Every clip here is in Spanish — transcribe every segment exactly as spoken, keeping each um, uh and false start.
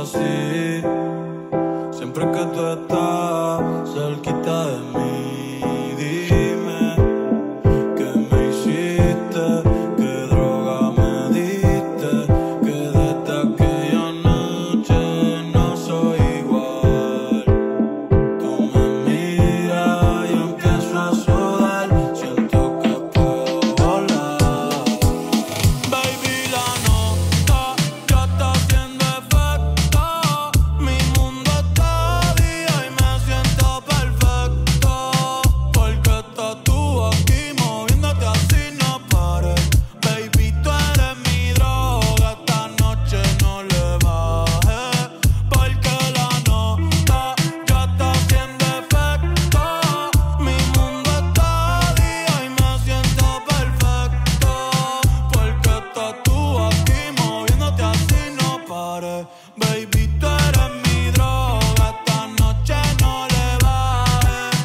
así. Siempre que tú estás cerquita de mí, dime qué me hiciste, qué droga me diste, que desde aquella noche no soy igual. Tú me miras y empiezo a sudar, siento que puedo volar. Baby, la nota ya está haciendo efecto. Mi mundo está día y me siento perfecto. Porque estás tú aquí moviéndote así, no pares. Baby, tú eres mi droga, esta noche no le bajes. Porque la nota ya está haciendo efecto. Mi mundo está día y me siento perfecto. Porque estás tú aquí moviéndote así, no pares. Baby, tú eres mi droga, esta noche no le bajes.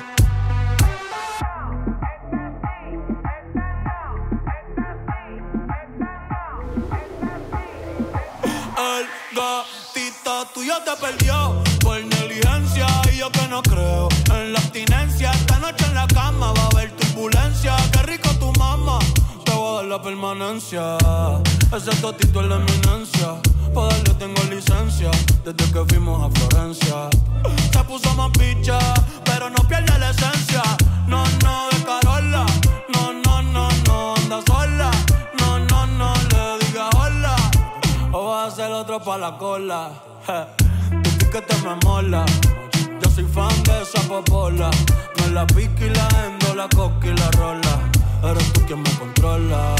El gatito tuyo te perdió por negligencia y yo que no creo en la abstinencia. Esta noche en la cama va a haber turbulencia. Qué rico tu mamá, te voy a dar la permanencia. Ese totito es la eminencia, pa' darle tengo licencia desde que fuimos a Florencia. Se puso más picha, pero no pierde la esencia. No, no, de Carola. No, no, no, no, anda sola. No, no, no, le diga hola. O vas a ser otro pa' la cola. Je, tu piquete me mola. Yo soy fan de esa popola. No es la pica y la endo, la coca y la rola. Eres tú quien me controla.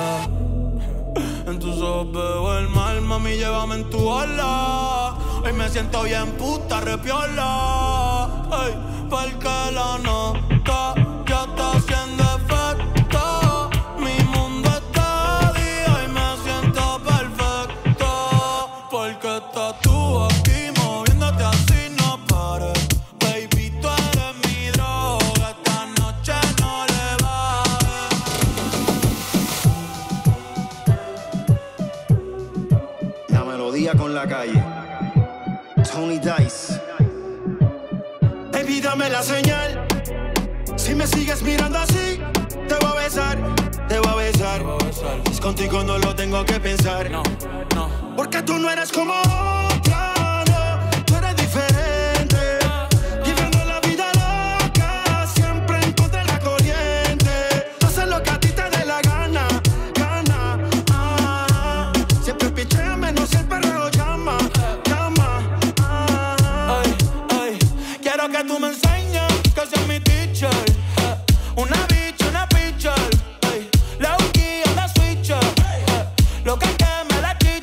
En tus ojos veo el mal, mami, llévame en tu ola. Hoy me siento bien puta, repiola. Ay, porque la nota ya está haciendo efecto. Mi mundo está día y me siento perfecto. Porque estás tú aquí moviéndote así, no pares. Baby, tú eres mi droga, esta noche no le bajes. La melodía con la calle. Tony Dice. Baby, dame la señal. Si me sigues mirando así, te voy a besar, te voy a besar. Es contigo, no lo tengo que pensar. No, no. Porque tú no eres como otra, no. Tú eres diferente. Viviendo la vida loca, siempre en contra de la corriente. Tú haces lo que a ti te dé la gana, gana. Ah, siempre picheame, no sé el perreo llama, llama. Ah. Ay, ay, quiero que tú me enseñes que seas mi teacher. Eh, una bitch, una pitcher. Ay, la uki, la switcher. Eh, lo que que me la chit.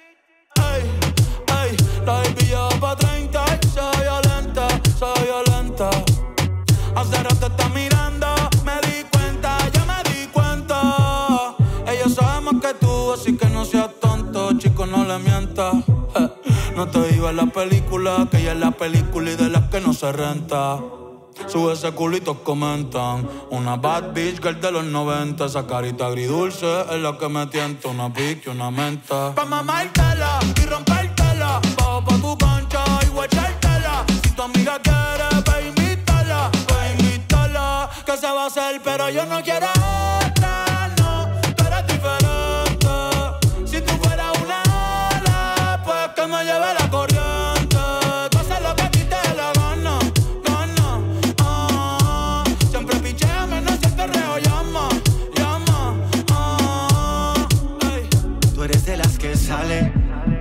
Ay, ay, la baby ya pa' treinta. Soy violenta, soy violenta. Hace rato está mirando, me di cuenta, ya me di cuenta. Ella sabe más que tú, así que no seas tonto, chico, no le mientas. Eh, no te iba en la película, que ella es la película y de las que no se renta. Sube ese culito, comentan. Una bad bitch girl de los noventa. Esa carita agridulce es la que me tienta. Una pique, una menta. Pa' mamártela y rompértela. Bajo pa' tu cancha y guachártela. Si tu amiga quiere, pa' invitarla, pa' invitarla. Que se va a hacer, pero yo no quiero otra, no. Tú eres diferente. Si tú fueras una ala, pues que me lleve la corriente. Tú haces lo que a ti te dé la gana, gana. Ah, siempre picheame, no sé el perreo llama, llama. Ah, ay. Tú eres de las que sale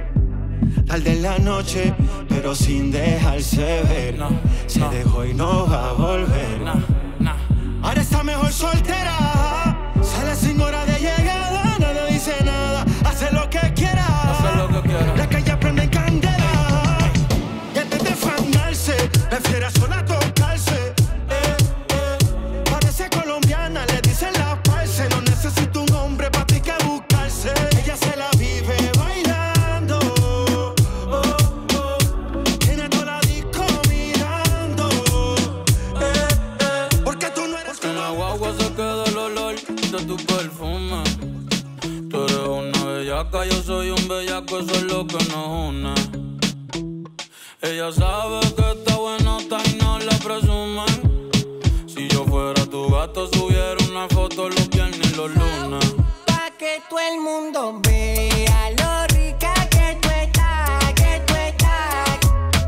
tarde en la noche, pero sin dejarse ver. No, Se no. dejó y no va a volver. Nah, nah. Ahora está mejor soltera. Sale sin hora de llegada, nadie dice nada. Hace lo que quiera. Hace lo que quiera. La calle prende en candela. Y antes de fandarse, prefiere sola tocarse. Eh, eh. Parece colombiana, le dicen la parce. No necesita un hombre pa' ti que buscarse. Ella se la vive bailando. Oh, oh. Tiene toda la disco mirando. Eh, eh. Porque tú no eres En la guagua se queda el olor de tu perfume. Tú eres una bellaca, yo soy un bellaco, eso es lo que nos une. Ella sabe que está buenota y no la presumen. Si yo fuera tu gato, subiera una foto los viernes y los lunes. Pa' que todo el mundo vea lo rica que tú estás, que tú estás.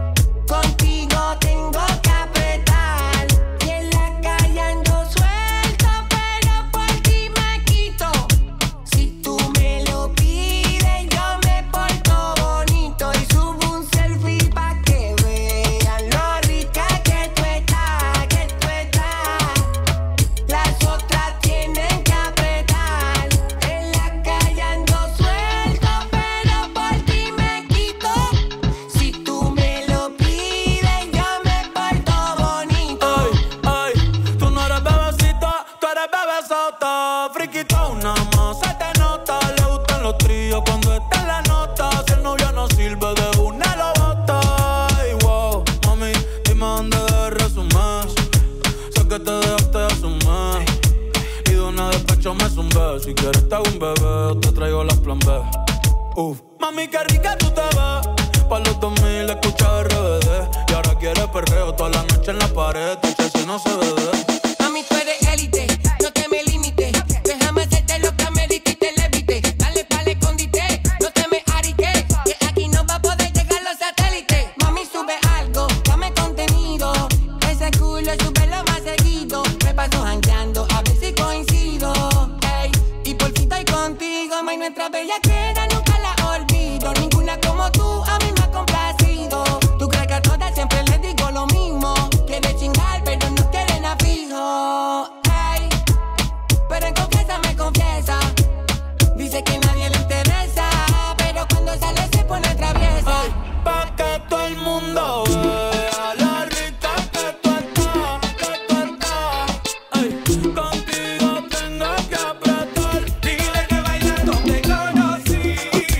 Contigo tengo que apretar. Y en la calle ando suelto, pero por ti me quito. Si tú me lo pides, yo me porto bonito. Y subo un selfie pa' que vean lo rica que tú estás, que tú estás. Las otras tienen que apretar. En la calle ando suelto, pero por ti me quito. Si tú me lo pides, yo me porto bonito. Ay, ay, tú no eres bebecita, tú eres bebesota. Friquitona más, se te nota. Le gustan los tríos cuando está en la nota. Si el novio no sirve, de una lo bota. Ay, wow, mami, dime dónde debes resumir. Sé que te dejaste de asumir. Y de una despecho me zumbé. Si quieres te hago un bebé o te traigo las plan B. Uf, mami, qué rica tú te ves. Pa' los dos mil escucha R B D. Y ahora quieres perreo toda la noche en la pared. Che, si no se ve de. Mami, tú eres élite, no te me limites. Déjame hacerte lo que amerita y te levite. Dale pa'l escondite, no te me ariques. Que aquí no va a poder llegar los satélites. Mami, sube algo, dame contenido. Ese culo súbelo más seguido. Me paso jangueando, a ver si coincido. Ey, y por fin estoy contigo. May, nuestra bellaquera nunca la olvido. Ninguna como tú a mí me ha complacido. Tú crees que a todas siempre les digo lo mismo. Quiere chingar, pero no quieren a fijo. Ey, pero en confianza me confiesa. Dice que nadie le interesa, pero cuando sale se pone traviesa. Ay, pa' que todo el mundo vea la rica que tú estás, que tú estás. Ay, contigo tengo que apretar. Dile que bailando te conocí.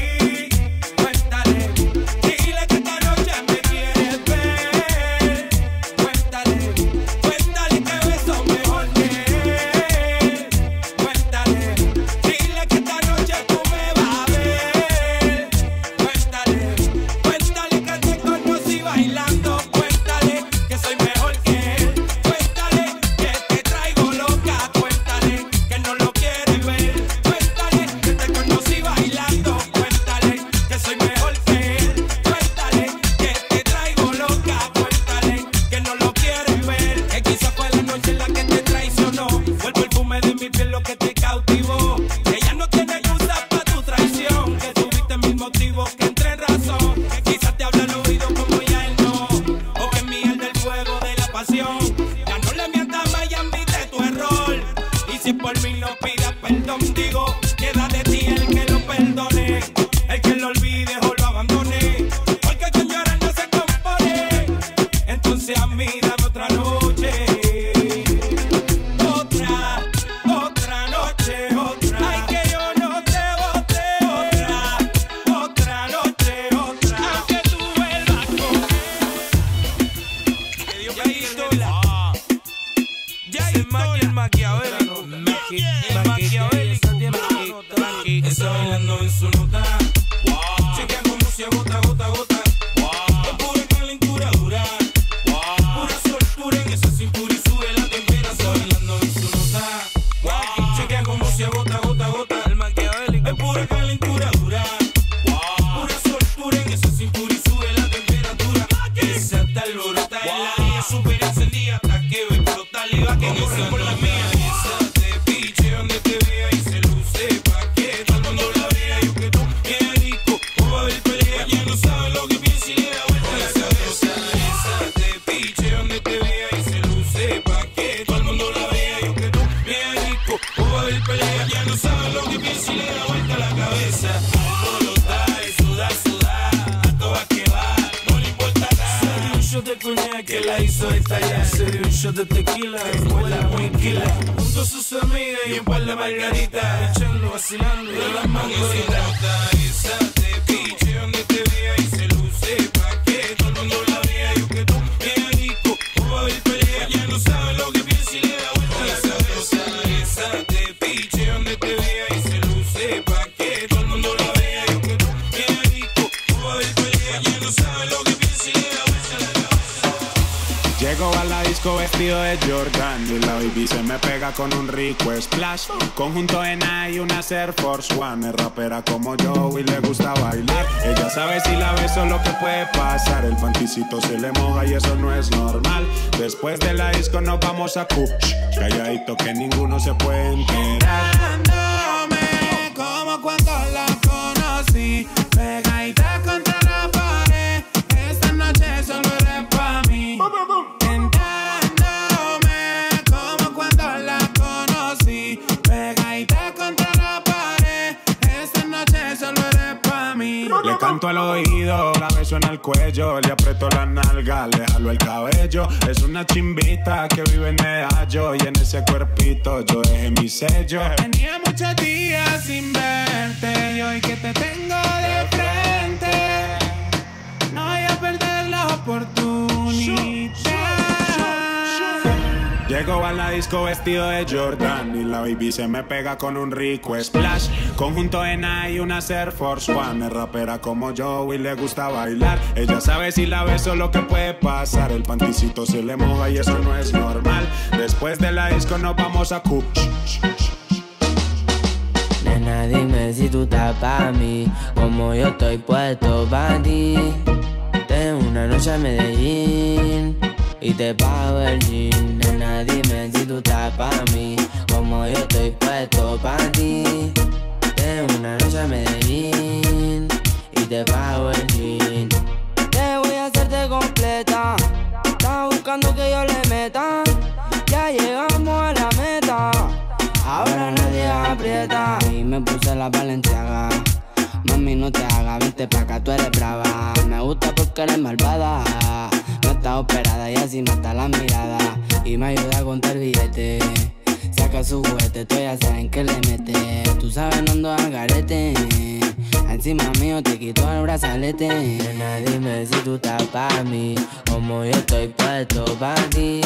Cuéntale, dile que esta noche me quieres ver. Cuéntale, cuéntale que beso mejor que él. Cuéntale, dile que esta noche tú me vas a ver. Cuéntale, cuéntale que te conocí bailando. Cuéntale que soy mejor que él. Cuéntale que te traigo loca. Cuéntale que no lo quieres ver. Cuéntale que te conocí bailando. Cuéntale que soy mejor que él. Cuéntale que te traigo loca. Cuéntale que no lo quieres ver. Que quizá fue la noche en la que te traicionó. Fue el perfume de mi piel lo que te cautivó. Ella no tiene excusa para tu traición. Que tuviste mil motivos que entre en razón. Que quizás te habla al oído como ya él no. O que miel del fuego de la pasión. Ya no le mientas más y admite tu error. Y si por mí no pidas perdón, digo, queda de ti el que lo perdone. El que lo olvide o lo abandone. Porque con llorar no se compone. Entonces a mí dame otra noche. Otra, otra noche, otra. Ay, que yo no te bote. Otra, otra noche, otra. Aunque tú vuelvas con él. Que Dios bendiga la. Ya el maquiavélico. El maquiavélico. Está bailando en su nota. Chequea como si agota, gota, gota. Es pura calentura dura. Pura soltura en esa cintura y sube la temperatura. Está bailando en su nota. Chequea como si agota, gota, gota. El maquiavélico. Es pura calentura dura. Pura soltura en esa cintura y sube la temperatura. Esa está alborota en la día super encendida. Hasta que ve explotar y va que corre por la mía. Esa te piche donde te vea y se luce pa' que todo el mundo la vea. Yo que tú bien rico, o va a haber pelea. Ya no sabe lo que piensa y le da vuelta la cabeza. Esa te piche donde te vea y se luce pa' que todo el mundo la vea. Yo que tú bien rico, o va a haber pelea. Ya no sabe lo que piensa y le da vuelta la cabeza. Alborota y suda, suda, a todas que va, no le importa nada. Se dio un shot de coñac que la hizo estallar. Se dio un shot de tequila, escuela muy quila. Junto a sus amigas y un par de margaritas. Echando, vacilando de las mangoritas. Esa te piche donde te vea y se luce pa' que todo el mundo la vea. Yo que tú bien rico, o va a haber pelea. Ya no sabe lo que piensa y le da vuelta la cabeza. Esa te piche donde te vea y se luce pa' que todo el mundo la vea. Yo que tú bien rico, o va a haber pelea. Ya no sabe lo que piensa y le da vuelta. disco vestido de Jordan y la baby se me pega con un rico splash. Conjunto en I y una Air Force One. Es rapera como yo y le gusta bailar. Ella sabe si la beso lo que puede pasar. El panticito se le moja y eso no es normal. Después de la disco nos vamos a Cuch. Calladito que ninguno se puede enterar. Dándome como cuando la conocí, pegadita contra la pared. Esta noche solo eres pa' mí. Tentándome como cuando la conocí, pegadita contra la pared. Esta noche solo eres pa' mí. Le canto al oído, la beso en el cuello, le aprieto la nalga, le jalo el cabello. Es una chimbita que vive en Medallo y en ese cuerpito yo dejé mi sello. Tenía muchos días sin verte y hoy que te tengo de frente no voy a perder la oportunidad. Llego a la disco vestido de Jordan y la baby se me pega con un rico splash. Conjunto en I y una Air Force One. Es rapera como yo y le gusta bailar. Ella sabe si la beso lo que puede pasar. El panticito se le moja y eso no es normal. Después de la disco nos vamos a Cuch. Nena, dime si tú estás pa' mí, como yo estoy puesto pa' ti. Tengo una noche a Medellín y te pago el jean. Nena, dime si tú estás pa' mí, como yo estoy puesto pa' ti. Tengo una noche a Medellín y te pago el jean. Te voy a hacerte completa. Estás buscando que yo le meta. Ya llegamos a la meta. Ahora nadie aprieta. Y me puse la Balenciaga. Mami, no te hagas, vente pa' acá, tú eres brava. Me gusta porque eres malvada. No está operada y así no está la mirada. Y me ayuda a contar billetes. Saca su juguete, tú ya saben que le mete. Tú sabes, no ando al garete. Encima mío te quito el brazalete. Nena, dime si tú estás pa' mí, como yo estoy puesto pa' ti.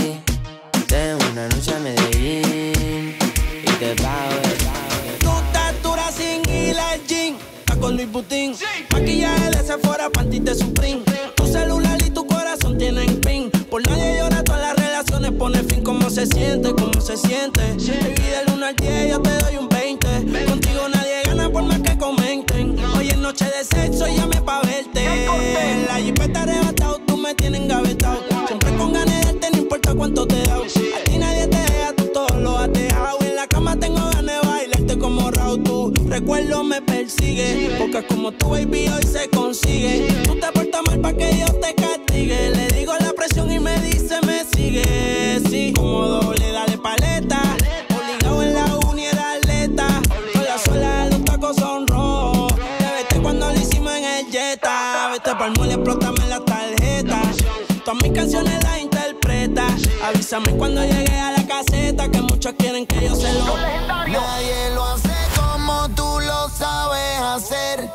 Tengo una noche a Medellín y te pago el pago. Tu textura sin hila el jean, está con Luis Butín. Maquillaje de Sephora, panty de Supreme. Tu celular y tu corazón tienen pin. Por nadie llora, todas las relaciones pone fin. ¿Cómo se siente? ¿Cómo se siente? Baby, del uno al diez yo te doy un veinte. Contigo nadie gana por más que comenten. Hoy es noche de sexo, llame pa' verte. En la jipeta arrebatado, tú me tienes engavetado. Siempre con ganas de darte, no importa cuánto te da. A ti nadie te deja, tú todo lo has dejado. En la cama tengo ganas de bailarte como Raúl. Tu recuerdo me persigue, porque como tu baby hoy se consigue. Tú te portas mal pa' que yo te castigue. Le digo la presión y me dice me sigue. Sí, como doble, dale paleta. Obligado en la uni era atleta. Con la suela de los tacos son rojos. Te vete cuando lo hicimos en el Jetta. Vete pa'l mole, explótame la tarjeta. Todas mis canciones las interpreta. Avísame cuando llegue a la caseta, que muchos quieren que yo se lo. Nadie lo hace como tú lo sabes hacer.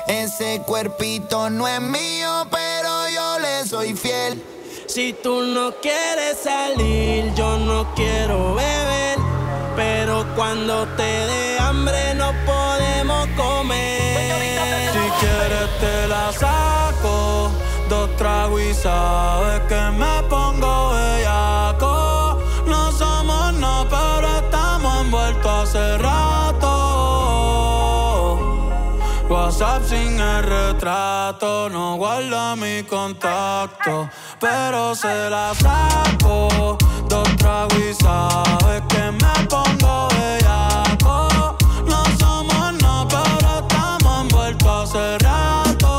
Ese cuerpito no es mío, pero yo le soy fiel. Si tú no quieres salir, yo no quiero beber. Pero cuando te dé hambre no podemos comer. Si quieres te la saco, dos tragos y sabes que me pongo bellaco. No somos no, pero estamos envueltos hace rato. WhatsApp sin el retrato, no guarda mi contacto, pero se la saco. Dos tragos y sabes que me pongo bellaco. No somos no, pero estamos envueltos hace rato.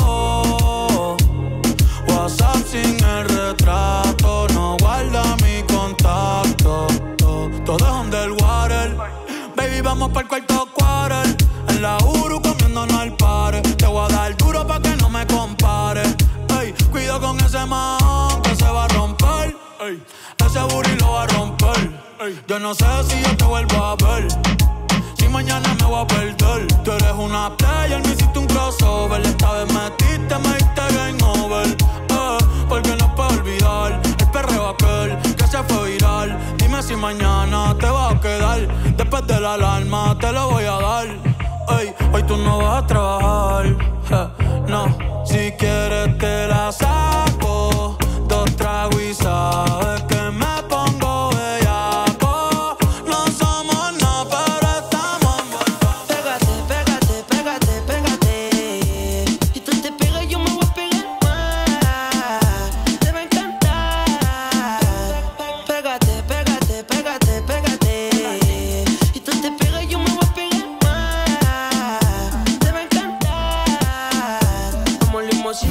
WhatsApp sin el retrato, no guarda mi contacto. Todo es underwater. Baby, vamos pa'l cuarto quarter. En la Uru comiéndonos al pare. Te voy a dar duro pa' que no me compare. Ey, cuido con ese man que se va a romper. Ey, ese booty lo va a romper. Ey, yo no sé si yo te vuelvo a ver. Si mañana me voy a perder. Tú eres una player, me hiciste un crossover. Esta vez metiste, me diste game over. Eh, porque no puedo olvidar el perreo aquel que se fue viral. Dime si mañana te vas a quedar. Después de la alarma te lo voy a dar. Ey, hoy tú no vas a trabajar. Eh, no, si quieres te la saco. Dos tragos y sabes que me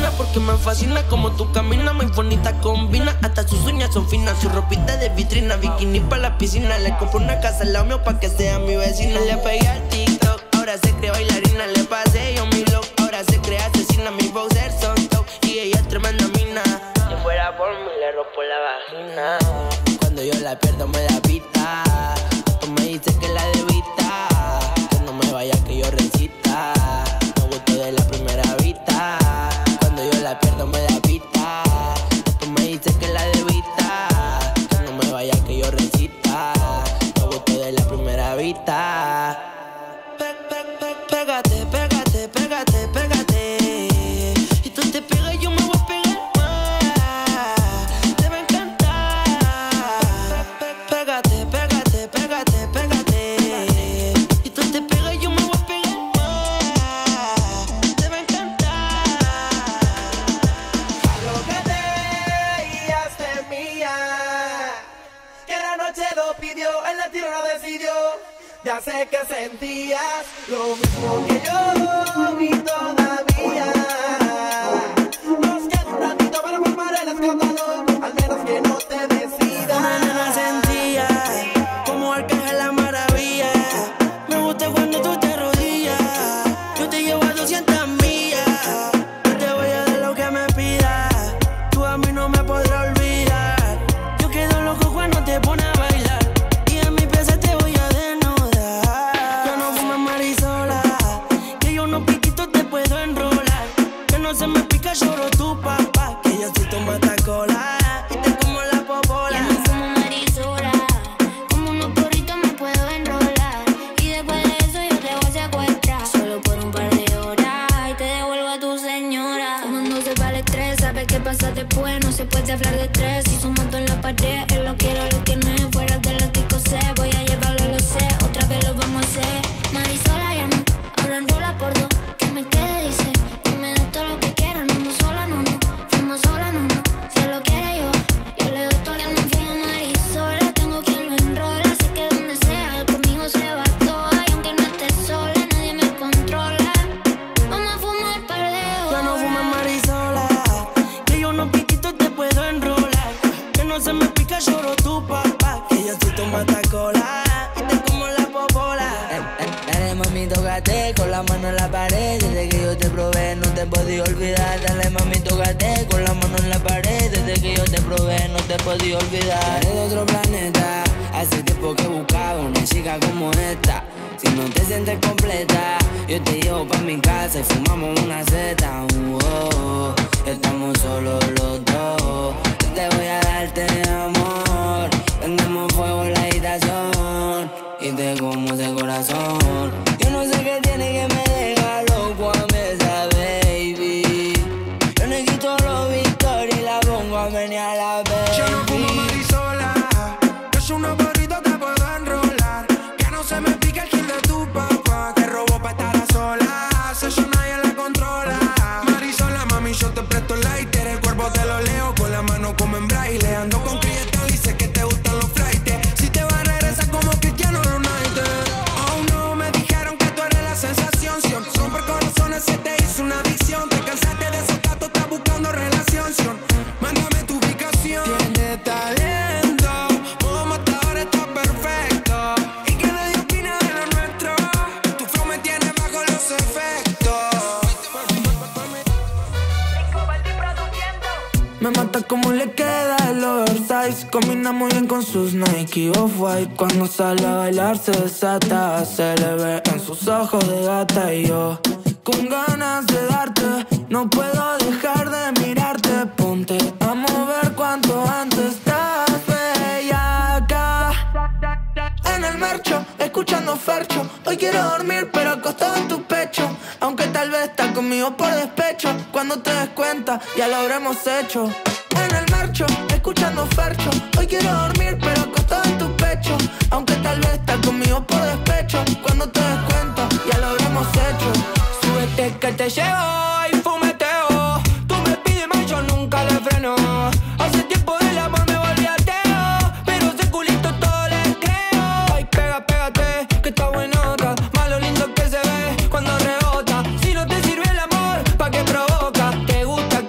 rutina porque me fascina como tú caminas, muy bonita combina. Hasta sus uñas son finas, su ropita de vitrina, bikini pa' la piscina. Le compré una casa al lado mío pa' que sea mi vecina. Le pegué al TikTok, ahora se cree bailarina. Le pasé yo mi look, ahora se cree asesina. Mi boxer son top y ella es tremenda mina. Si fuera por mí le rompo la vagina. Cuando yo la pierdo me da pita. Tú me dices que la debita, que no me vaya que yo recita. Me gustó de la primera vista. Cuando yo la pierdo me da pita. Tú me dices que la debita, que no me vaya que yo recita. Me gustó de la primera vista. Pe- pe- pe- Pégate, pégate, pégate, pégate. Y tú te pegas y yo me voy a pegar más. Te va a encantar. Pe- pe- Pégate, pégate, pégate, pégate. Y tú te pegas y yo me voy a pegar más. Te va a encantar. Alócate y hazte mía. Que la noche lo pidió, el latino lo decidió. Ya sé que sentías lo mismo que yo y todavía. Nos queda un ratito para formar el escándalo. Al menos que no te decidas. Una nena sentía como Arcángel la maravilla. Me gusta cuando tú te arrodillas. Yo te llevo a doscientas millas. Yo te voy a dar lo que me pidas. Tú a mí no me podrás olvidar. Yo quedo loco cuando te pones a bailar. Y en mi pieza te voy a desnudar. Yo no fumo marisola, que yo no piquito te puedo enrolar. Que no se me pica, lloro tu papá. Que yo soy tu matacola y te como la popola. Ya no fumo marisola, como unos porritos me puedo enrolar. Y después de eso yo te voy a secuestrar. Solo por un par de horas y te devuelvo a tu señora. Cuando se va el estrés, sabes qué pasa después. No se puede hablar de estrés si su moto en la pared. Él lo quiero, lo que no es fuera de los discos sé. Voy a llevarlo, lo sé, otra vez lo vamos a hacer. Marisola ya no, ahora enrola por dos. Que me quede, dice, que me dé todo lo que quiera. No ando sola, no, no, fumo sola, no, no. Si él lo quiere yo, yo le doy todo. Ya no fumo marisola, tengo quien lo enrola. Sé que donde sea, conmigo se va toda. Y aunque no esté sola, nadie me controla. Vamos a fumar par de horas. Ya no fumes marisola, que yo no piquito te puedo enrolar. Que no se me pica, lloro tu papá. Que yo soy tu matacola y te como la popola. Dale mami, tócate con la mano en la pared. Desde que yo te probé no te podía olvidar. Dale mami, tócate con la mano en la pared. Desde que yo te probé no te podía olvidar. Eres de otro planeta, hace tiempo que buscaba una chica como esta. Si no te sientes completa, yo te llevo pa' mi casa y fumamos una zeta. Uh, oh, estamos solos los dos. Yo te voy a darte amor. Prendemos fuego en la habitación y te como ese corazón. Yo no sé qué tiene que me deja loco a mí esa baby. Yo le quito los Victoria y la pongo a menear la baby. Yo no fumo marisola, que es una porrito te puedo enrolar. Que no se me pica el kill de tu papá, que robó pa' estar a solas. Eso nadie la controla. Marisola, mami, yo te presto el lighter. El cuerpo te lo leo con la mano como en braille. Ando con Crystal y sé que te gustan los flightes. Si te vas a regresar como Cristiano Ronaldo. Oh no, me dijeron que tú eres la sensación. Si romper corazones se te hizo una adicción. Te cansaste de esos gatos, estás buscando relación. Mándame tu ubicación. Tienes talento, modo matador está perfecto. Y que nadie opina de lo nuestro. Tu flow me tiene bajo los efectos. Me mata como le queda el oversize. Combina muy bien con sus Nike Off-White. Cuando sale a bailar se desata. Se le ve en sus ojos de gata. Y yo con ganas de darte, no puedo dejar de mirarte. Ponte a mover cuanto antes. Estás bellaca en el mercho, escuchando Fercho. Hoy quiero dormir pero acostado en tu pecho. Aunque tal vez estás conmigo por despecho. Cuando te des cuenta ya lo habremos hecho. En el mercho, escuchando Fercho. Hoy quiero dormir pero acostado en tu pecho. Aunque tal vez estás conmigo por despecho. Cuando te des cuenta ya lo habremos hecho. Súbete que te llevo y fumeteo. Tú me pides más, yo nunca le freno. Hace tiempo del amor me volví ateo, pero ese culito todo le creo. Ay, pega, pégate, que está buenota. Más lo lindo que se ve cuando rebota. Si no te sirve el amor, ¿pa' qué provoca? Te gusta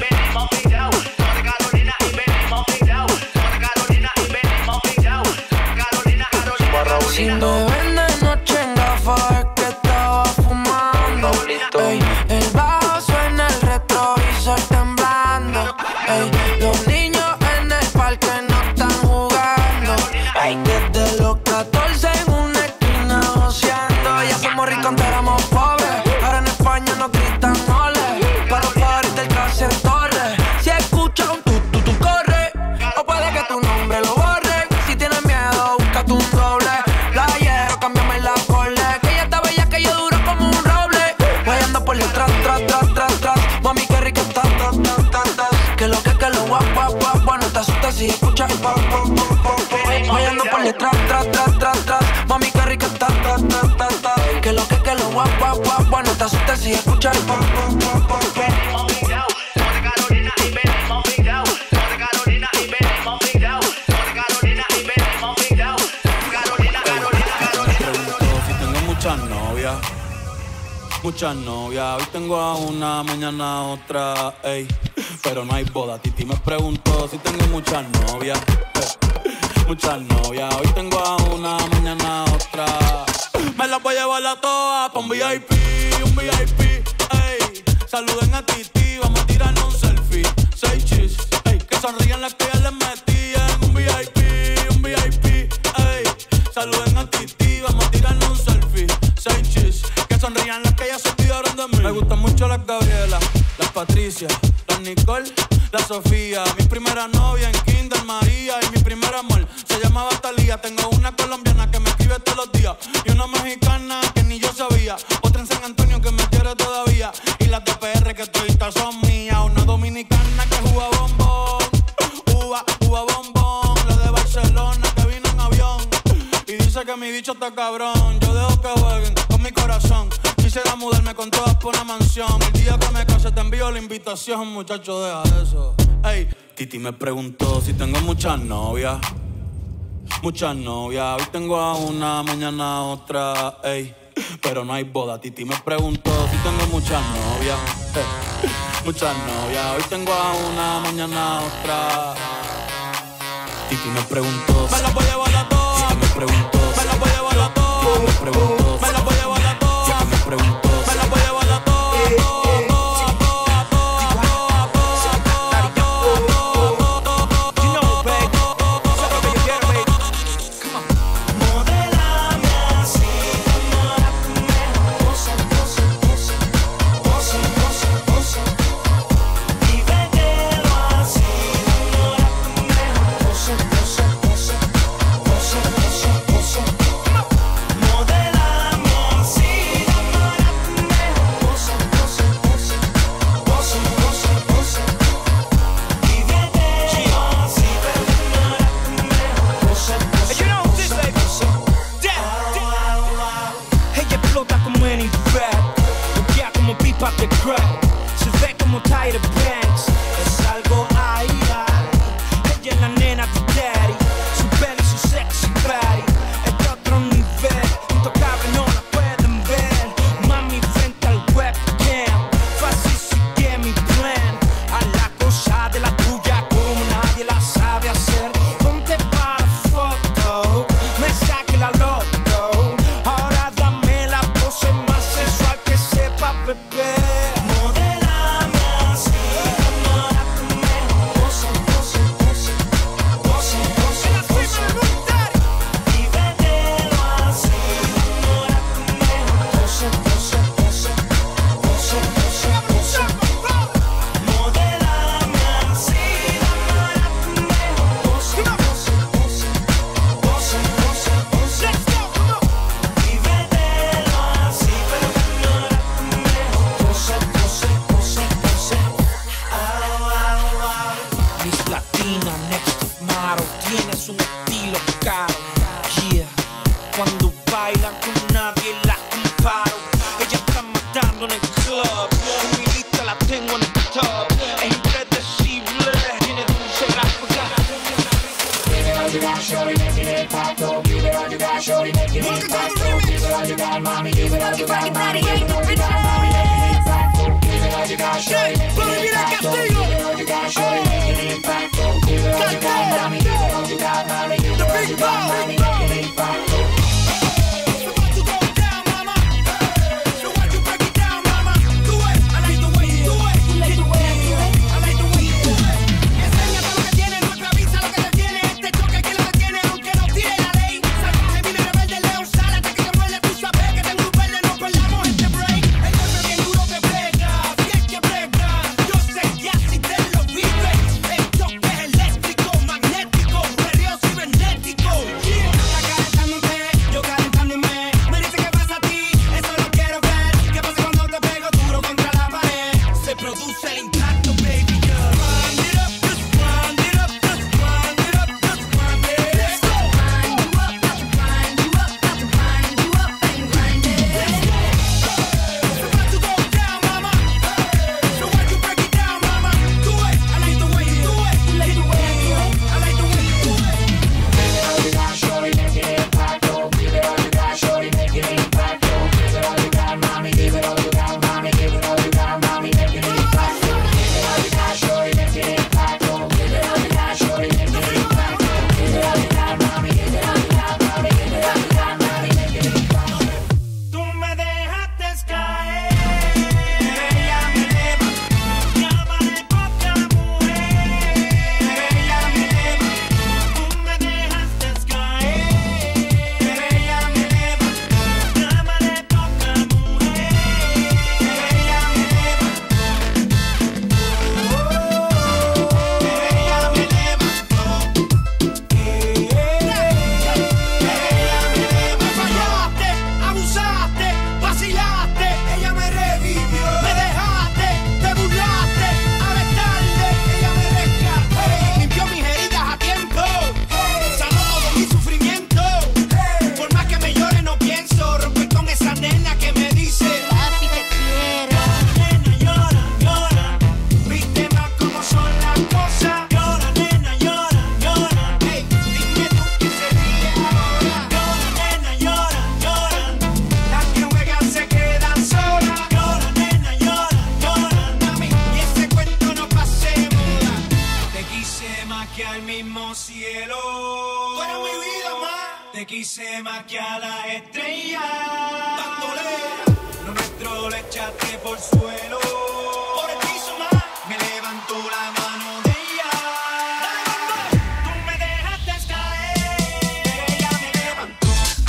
guap, guap, guap, guap. No te asustes si escuchas el pop, pop, pop, pop. Voy ando por detrás, tras, tras, tras, tras. Mami, qué rica está, ta, ta, ta, ta. Que lo que, que lo guap, guap, guap, guap. No te asustes si escuchas el pop, pop, pop, pop. Muchas novias, hoy tengo a una, mañana a otra, ey. Pero no hay boda, Titi me preguntó si tengo muchas novias, ey. Muchas novias, hoy tengo a una, mañana a otra. Me las voy a llevar a todas pa' un V I P, un V I P, ey. Saluden a Titi, vamos a tirarnos un selfie. Seis chis, ey. Que sonrían las que ya les metí en un V I P, un V I P, ey. Saluden a Titi, vamos a tirarnos un selfie. Seis chis. Sonrían las que ya se olvidaron de mí. Me gustan mucho las Gabriela, las Patricia, las Nicole, la Sofía. Mi primera novia en Kinder María y mi primer amor se llamaba Talía. Tengo una colombiana que me escribe todos los días y una mexicana que ni yo sabía. Otra en San Antonio que me quiere todavía y las de P R que toditas son mías. Una dominicana que juega bombón, uva, uva bombón. La de Barcelona que vino en avión y dice que mi bicho está cabrón. Yo dejo que jueguen con mi corazón. Quisiera mudarme con todas por una mansión. El día que me case te envío la invitación, muchacho, deja eso. Ey, Titi me preguntó si tengo muchas novias. Muchas novias, hoy tengo a una, mañana a otra, ey. Pero no hay boda, Titi me preguntó si tengo muchas novias. Ey. Muchas novias, hoy tengo a una, mañana a otra. Titi me preguntó, me la voy a llevar a todas. Titi me preguntó, me la voy a llevar a todas. Titi me preguntó, me la voy a llevar a todas. Titi me preguntó, me la voy a llevar a todas. Esto que más que al mismo cielo. Tú eres mi vida, más. Te quise más que a las estrellas. Bandolera. Lo nuestro lo echaste por suelo. Por el piso, más. Me levantó la mano de ella. Dale, bamba. Tú me dejaste caer, pero ella me levantó.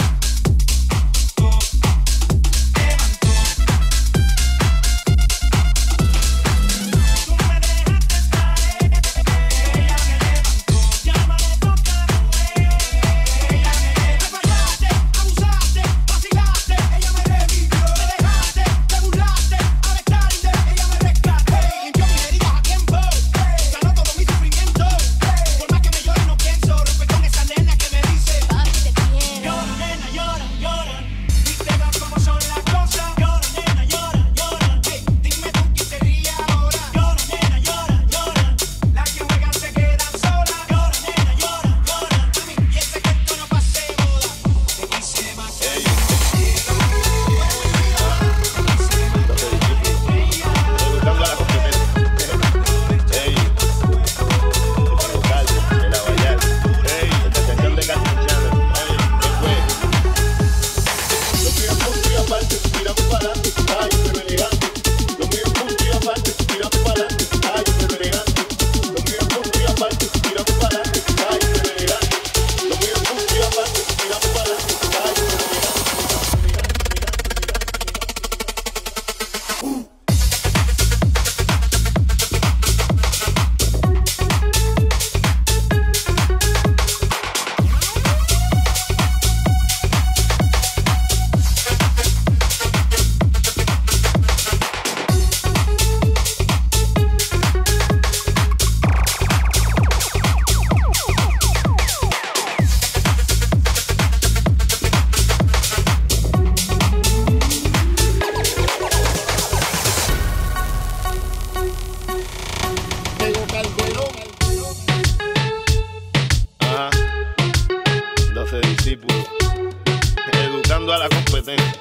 Educando a la competencia.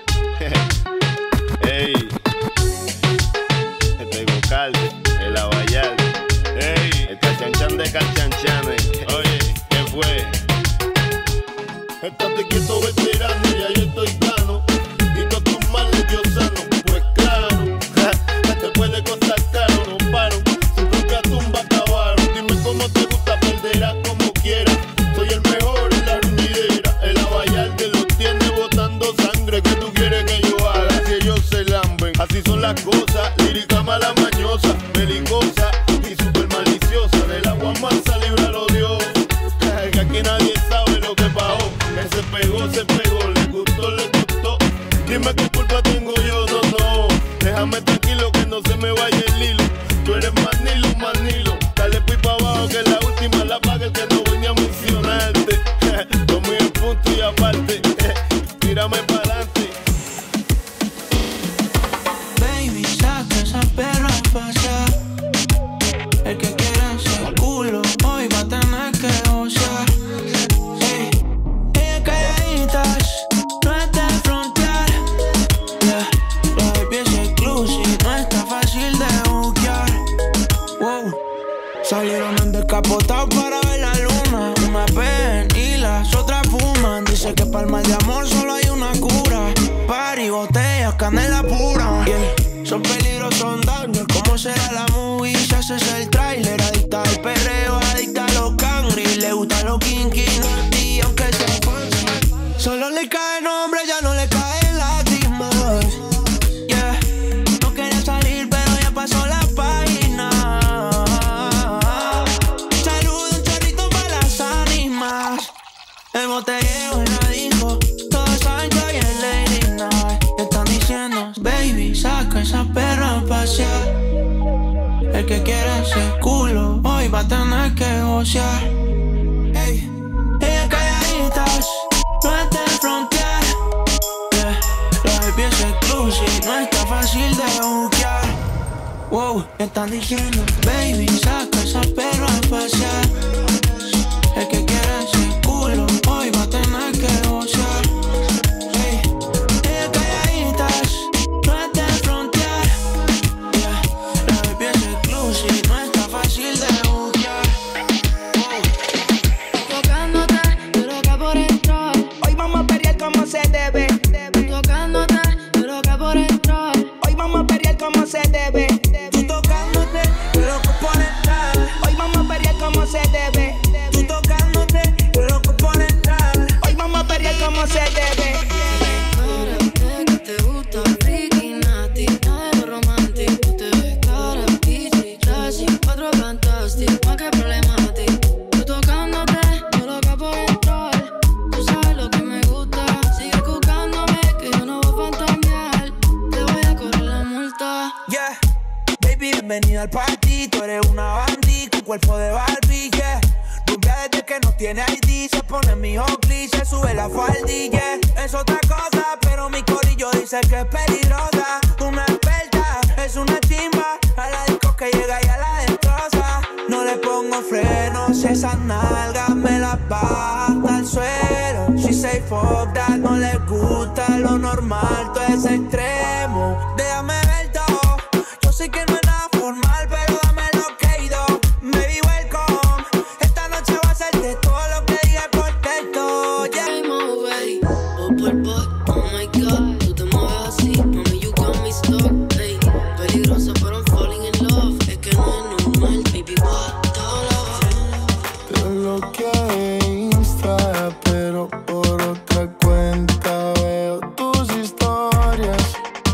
Ey, este Gocalde, el Abayal. Ey, el Cachanchan de Cachanchanes. Oye, ¿qué fue? Estate quieto, veterano, ya yo estoy plano. Y todos tus males yo sano. Pues claro, te puede costar caro, no paro. Su propia tumba acabaron. Dime cómo te gusta, perderás como quieras. Soy el mejor en la ruñidera. El Abayal te lo tiene botando sangre. ¿Qué tú quieres que yo haga? Si ellos se lamben. Así son las cosas. Lírica mala mañosa, belicosa y super maliciosa. Del agua mansa líbralo Dios. Que aquí nadie sabe lo que pasó. Que se pegó, se pegó, le gustó, le gustó. Dime qué culpa tengo yo, no, no. Déjame tranquilo que no se me vaya el hilo. Tú eres manilo, manilo. Dale pues pa' abajo que la última la paga el que no venía a mencionarte. Lo mío es punto y aparte. Tírame para adelante. Baby, saca esa perra a pasear. El que quiera ese culo hoy va a tener que gozar. Hey, ella calladitas, no es de frontear. Yeah, la baby es exclusive, no está fácil de buquear. Wow, salieron en descapotado para ver la luna. Una ven y las otras fuman. Dice que para el mal de amor solo hay una cura. Party, botellas, canela pura. Yeah, son peligros, son daños. ¿Cómo será la movie? Si haces el trailer. Adicta al perreo, adicta a los cangri. Le gusta los kinky, y aunque sea fan, solo le cae nombre, ya no le caen lágrimas. Yeah, no quería salir, pero ya pasó la página. Saludo, un chorrito para las ánimas. El botellero en la disco. Todos saben que hoy es Lady Night. Están diciendo, baby, saca esa perra a pasear. El que quiera ese culo hoy va a tener que gocear. Hey, ella calladitas, no es de frontear. Yeah, la baby es exclusive, no está fácil de buquear. Wow, están diciendo, baby, saca esa perra a pasear. El que quiera ese culo hoy va a tener que gocear. Hey, ella calladitas, no es de frontear. Yeah, la baby es exclusive, no está fácil de buquear. Tiene I D, se pone mi Oakley, se sube la faldilla. Es otra cosa, pero mi corillo dice que es peligrosa. Una experta, es una chimba. A la disco que llega y a la destroza. No le pongo frenos, esas nalgas me las baja hasta el suelo. She say fuck that, no le gusta lo normal, todo es extremo. Déjame ver todo, yo sé que no es nada formal, pero dame lo que he ido. Baby, welcome, esta noche va a ser de todo lo que diga por texto. Yeah. Hey, mo, baby, oh, por, por, oh my God, tú te mueves así, mami, you got me stuck, hey. Peligrosa, pero I'm falling in love, es que no es normal, baby, what the love. Te bloqueé Insta, pero por otra cuenta veo tus historias.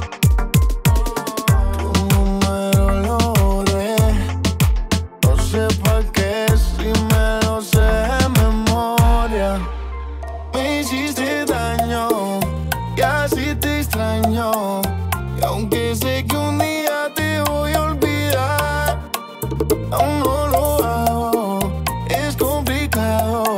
Tu número lo borré, no sé pa' qué si me lo sé de memoria. Me hiciste daño y así te extraño. Y aunque sé que un día te voy a olvidar, aún no lo hago, es complicado.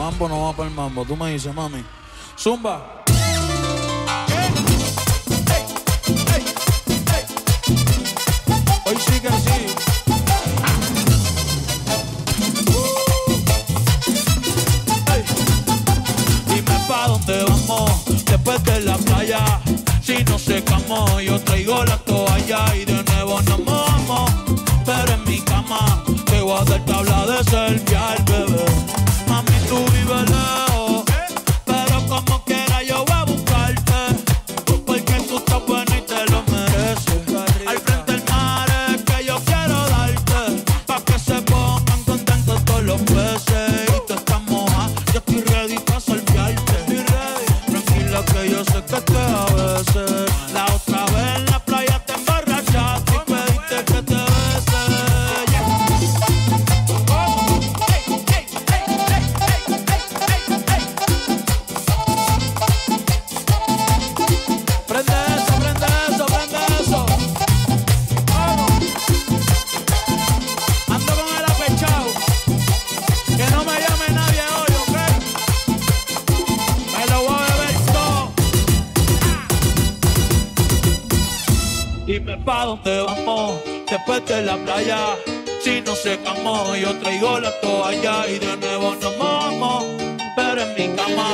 mambo, no va para el mambo. Tú me dices, mami. Zumba. Hoy sí que sí. Dime pa' dónde vamos después de la playa. Si no secamos, yo traigo la toalla y de nuevo nos mojamos. Pero en mi cama te voy a dar tabla de selfie, bebé. Mami, tú vives lejos, pero como quiera yo voy a buscarte. Porque tú estás buena y te lo mereces. Al frente del mar es que yo quiero darte, pa' que se pongan contentos todos los peces. Y tú estás moja, yo estoy ready pa' selfiearte. Tranquila que yo sé que te a veces. La otra vez en la playa te emborrachaste y pediste que te bese. Prende eso, prende eso, prende eso. Vamos. Ando con el apechao. Que no me llame nadie hoy, ¿ok? Me lo voy a beber todo. Dime pa' dónde vamos después de la playa. Si no secamos, yo traigo la toalla y de nuevo nos mojamos. Pero en mi cama.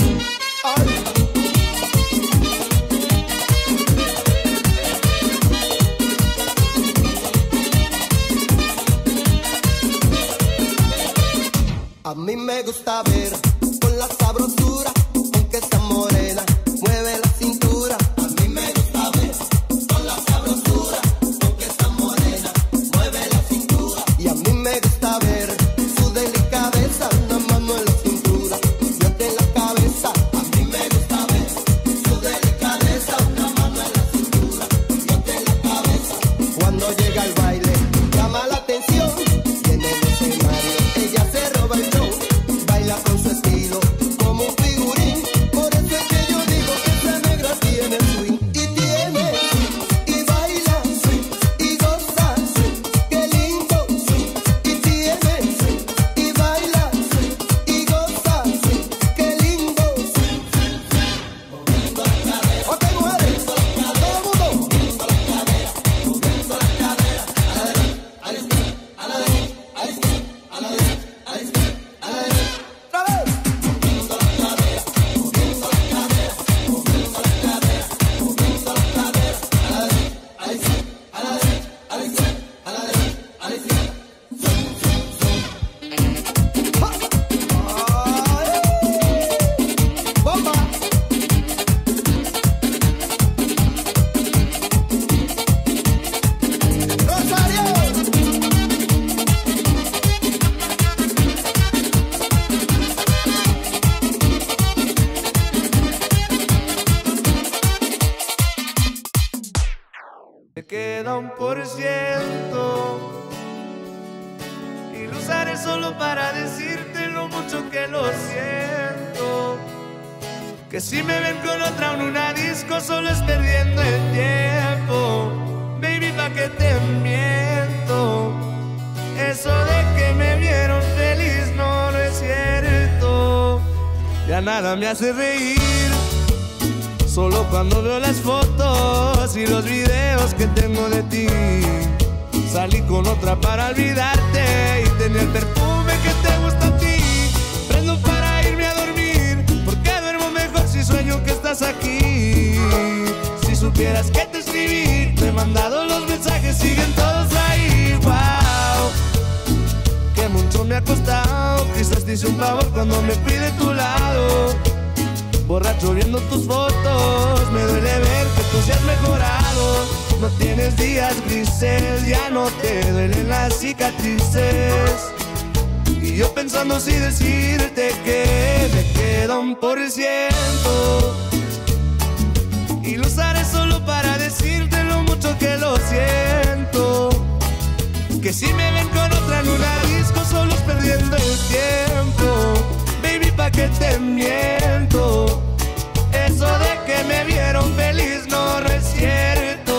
A mí me gusta ver con la sabrosura, aunque sea morena, mueve la cintura. A mí me gusta ver con la sabrosura, aunque sea morena, mueve la cintura. Y a mí me gusta ver su delicadeza, una mano en la cintura y otra en la cabeza. A mí me gusta ver su delicadeza, una mano en la cintura y otra en la cabeza. Cuando llega al baile, llama la atención, y en el escenario ella se roba el show. Baila con su estilo como un figurín. Por eso es que yo digo que esa negra tiene swing. Y tiene swing, y baila swing, y goza swing. Qué lindo swing. Y tiene swing, y baila swing, y goza swing. Qué lindo swing. Ok, mujeres, todo el mundo. A la derecha, a la derecha, a la derecha, a la derecha, a la derecha, a la derecha. Me queda un por ciento y lo usaré solo para decirte lo mucho que lo siento. Que si me ven con otra en una disco solo es perdiendo el tiempo. Baby, pa' que te miento. Eso de que me vieron feliz no, no es cierto. Ya nada me hace reír, solo cuando veo las fotos y los videos que tengo de ti. Salí con otra para olvidarte y tenía el perfume que te gusta a ti. Prendo para irme a dormir, porque duermo mejor si sueño que estás aquí. Si supieras que te escribí, te he mandado los mensajes, siguen todos ahí. Wow, que mucho me ha costado. Quizás te hice un favor cuando me fui de tu lado. Borracho viendo tus fotos, me duele ver que tú seas mejorado. No tienes días grises, ya no te duelen las cicatrices. Y yo pensando si decirte que me queda un por ciento y lo usaré solo para decirte lo mucho que lo siento. Que si me ven con otra en una disco solo es perdiendo el tiempo. Baby, pa' que te miento. Eso de que me vieron feliz no, no es cierto.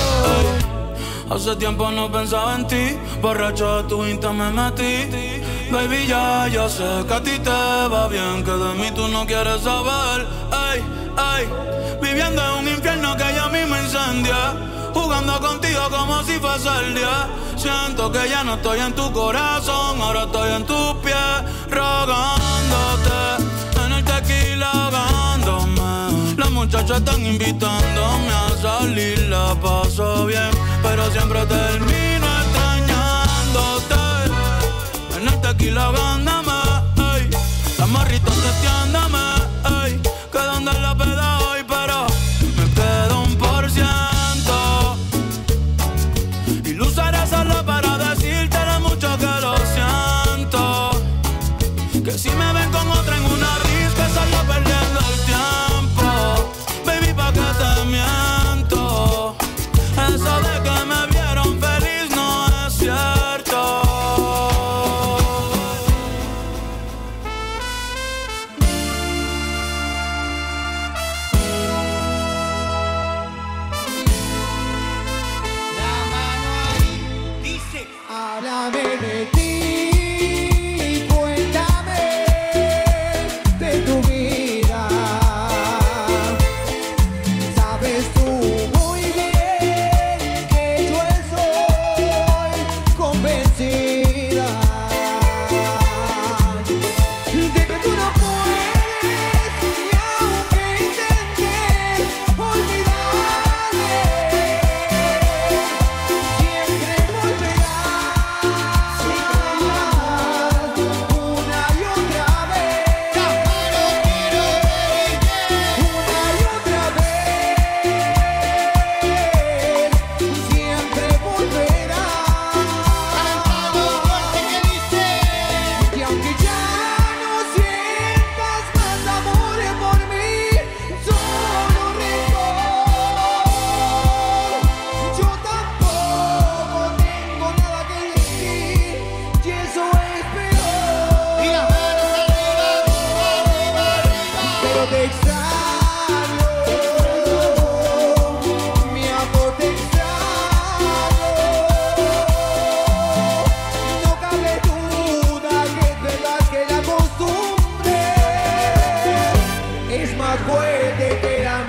Hace tiempo no pensaba en ti, borracho de tu Insta me metí. Baby, ya, yo sé que a ti te va bien, que de mí tú no quieres saber. Ey, ey, viviendo en un infierno que ya a mí me incendia, jugando contigo como si fuese el día. Siento que ya no estoy en tu corazón, ahora estoy en tus pies, rogándote, en el tequila ahogándome. Las muchachas están invitándome a salir, la paso bien, pero siempre termino extrañándote. En el tequila ahogándome, ey, las morritas testeándome, ey, que donde la peda hoy, pero me quedo un por ciento. Y lo usaré solo para decirte lo mucho que lo siento. Que si me ven con otra en una risca, estaría perdiendo el tiempo. Baby, ¿pa' qué te miento? Eso de que me vieron feliz no es cierto. Háblame de ti, cuéntame de tu vida. Sabes tú muy bien que yo estoy convencida de que tú no puedes ni aunque intentes olvidarme. Siempre volverás una y otra vez, una y otra vez, siempre volverás. Y aunque ya no sientas más amor por mí, solo rencor, yo tampoco tengo nada que decir, y eso es peor. Pero te extraño, mi amor, te extraño. No cabe duda que es verdad que la costumbre es más fuerte que el amor.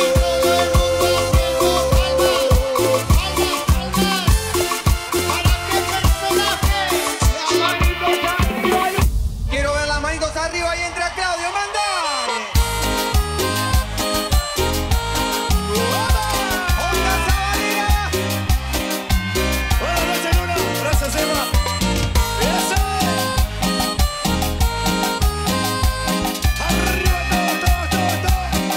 Quiero ver las manitos arriba y entra Claudio, mandale. Onda Sabanera. Buenas noches, Luna. Gracias, Emma. Eso. Arriba todo, todo, todo,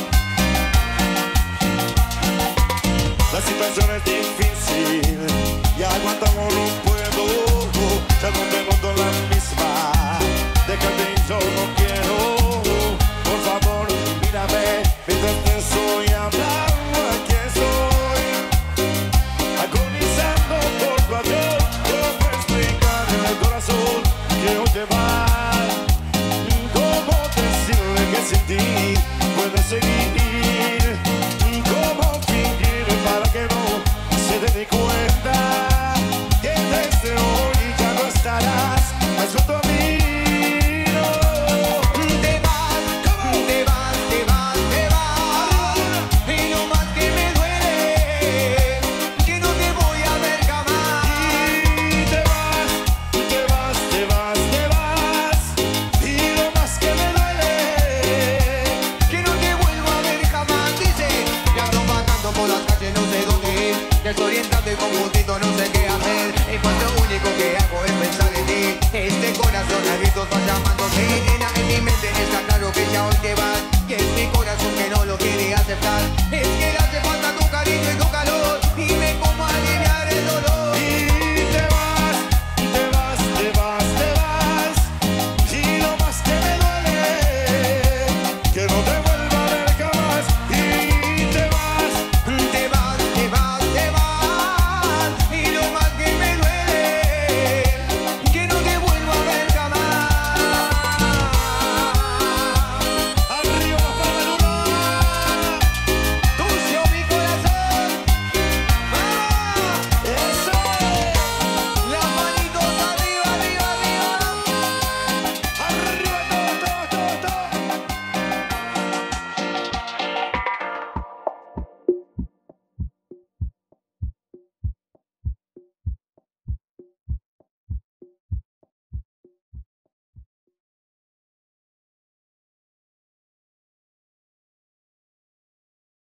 todo. La situación es difícil y aguantamos no puedo. Ya no tengo toda la misma. Déjate, yo no quiero. Por favor, mírame mientras te estoy hablando. Aquí estoy agonizando por tu adiós. ¿Cómo explicar en el corazón que hoy te vas? ¿Cómo decirle que sin ti puedes seguir? ¿Cómo fingir para que no se dé ni cuenta que desde hoy ya no estarás más junto a mí? No. Te vas, te vas, te vas, te vas. Y lo más que me duele, que no te voy a ver jamás. Y te vas, te vas, te vas, te vas. Y lo más que me duele, Que no te vuelvo a ver jamás. Dice, ya ando vagando por las calles, no sé dónde ir. Ya estoy entrando y con gustito no sé qué.